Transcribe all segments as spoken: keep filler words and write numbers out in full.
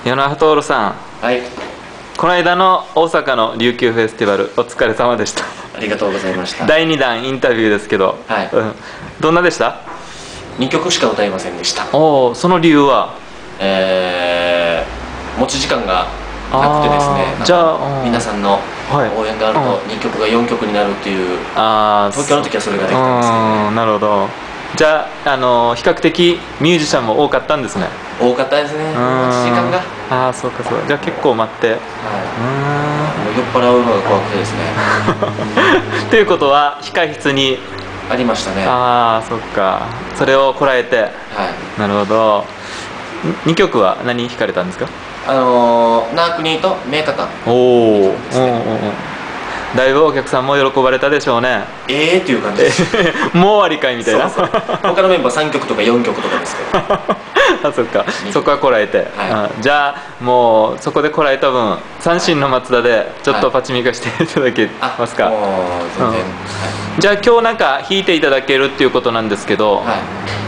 与那覇徹さん、 はい、 この間の大阪の琉球フェスティバルお疲れ様でした。 ありがとうございました。 だいにだんインタビューですけど、 はい、 うん、どんなでした？ にきょくしか歌えませんでした。 おお、その理由は？ えー、持ち時間がなくてですね、じゃあ皆さんの応援があるとにきょくがよんきょくになるっていう、あ、東京の時はそれができたんですけど、ね、 なるほど。じゃあ、あの比較的ミュージシャンも多かったんですね。 多かったですね、持ち時間が。 ああ、そうかそうか。じゃあ結構待って、はい、 もう酔っ払うのが怖くてですね。 ということは控室にありましたね。 ああ、そっか。それをこらえて、はい、なるほど。にきょくは何弾かれたんですか？ あのー、ナークニーと名方。 おお、だいぶお客さんも喜ばれたでしょうね。 ええーっていう感じです。 もう終わりかいみたいな。 そうそう、他のメンバーさんきょくとかよんきょくとかですけど。 あ、そっか。そこはこらえて、はい、じゃあもうそこでこらえた分、三振の松田でちょっとパチミカしていただけますか？はい、もう全然、うん、はい、じゃあ今日なんか弾いていただけるっていうことなんですけど、はい、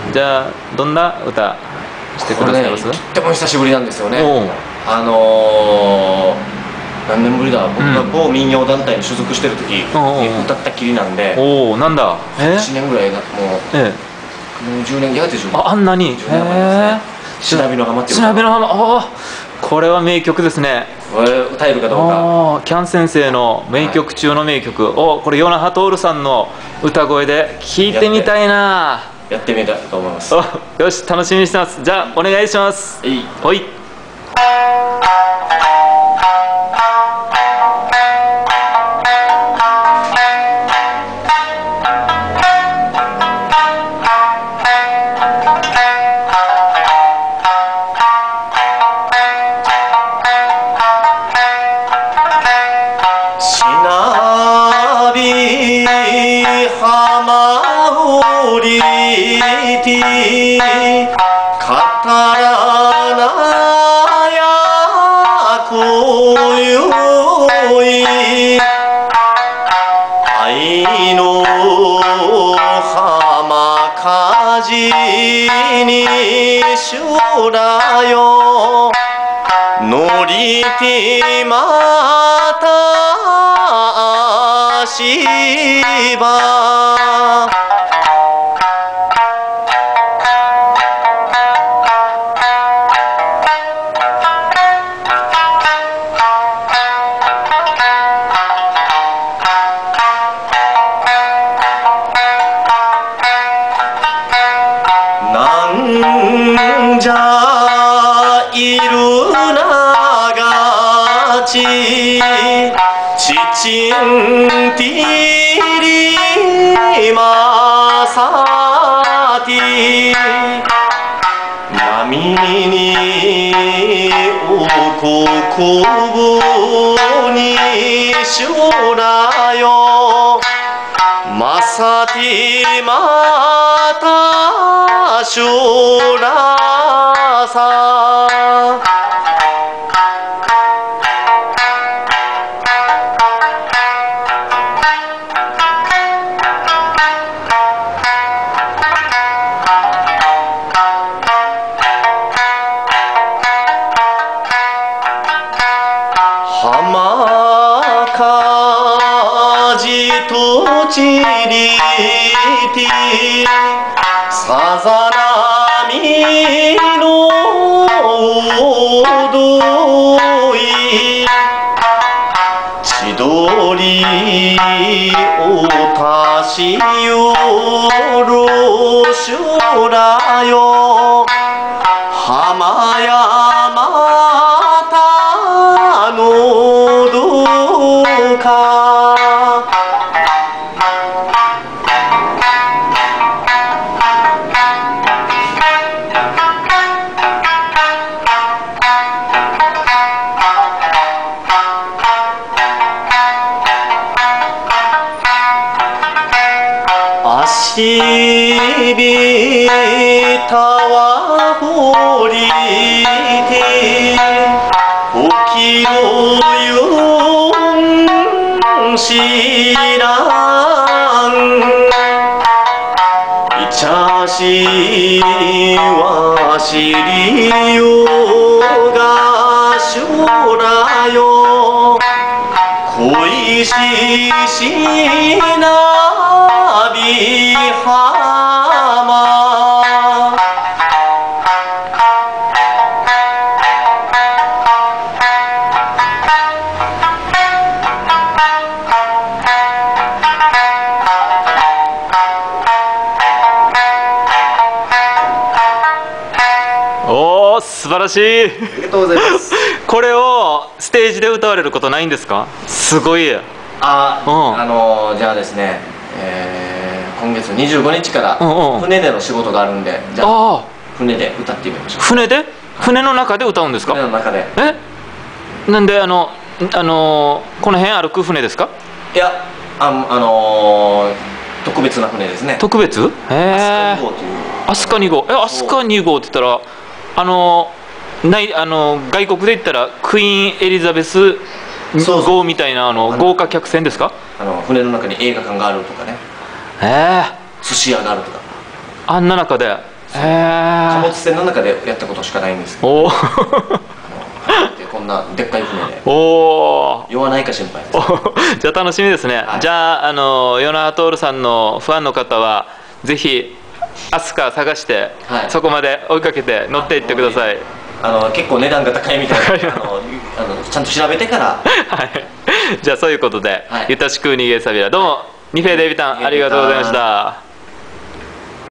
じゃあどんな歌してくださいます？ とっても久しぶりなんですよね。あのー何年ぶりだ、僕が某民謡団体に所属してる時に歌ったきりなんで、 おお、なんだ、 いちねんぐらいがもう、もうじゅうねん、やがてじゅうねん、 あ、あんなに、 じゅうねんまえですね。しなびの浜っていう、 しなびの浜、ああ、これは名曲ですね。 歌えるかどうか。 キャン先生の名曲中の名曲を、これ与那覇徹さんの歌声で聴いてみたいな。 やってみたいと思います。 よし、楽しみにしてます。じゃあお願いします。はい。 語らなやこよい愛の浜かじにしゅらよ乗りてまたしばなんじゃいるながちちんてりまさて波におここぶにしゅらよまさてまたしゅらさ浜かじとちりてさざ波の踊り千鳥をたしよるしゅらよ浜やまたのどか足びたわぼりて起きろよんしらんいちゃしはしりよがししなび浜おー、素晴らしい。 ありがとうございます。 これをステージで歌われることないんですか？すごい。 あ、うん、あのー、じゃあですね、えー、今月にじゅうごにちから船での仕事があるんで、じゃあ船で歌ってみましょう。 船で？船の中で歌うんですか？ 船の中で。 え？なんであのあのー、この辺歩く船ですか？ いや、あ、あのー、特別な船ですね。 特別？へえ。飛鳥に号。え、飛鳥に号って言ったらあのないあの外国で言ったらクイーンエリザベス号みたいなあの豪華客船ですか？ あの船の中に映画館があるとかね。 ええ。 寿司屋があるとか。 あんな中で。ええ。 貨物船の中でやったことしかないんですけど。おお。こんなでっかい船で。おお。酔わないか心配です。 じゃあ楽しみですね。はい、じゃああの与那覇徹さんのファンの方はぜひ飛鳥探して、はい、そこまで追いかけて乗っていってください。 あの結構値段が高いみたいなあのあのちゃんと調べてから、はい、 じゃあそういうことで、はい、ゆたしくにげさびら、どうもニフェーデイビタンありがとうございました。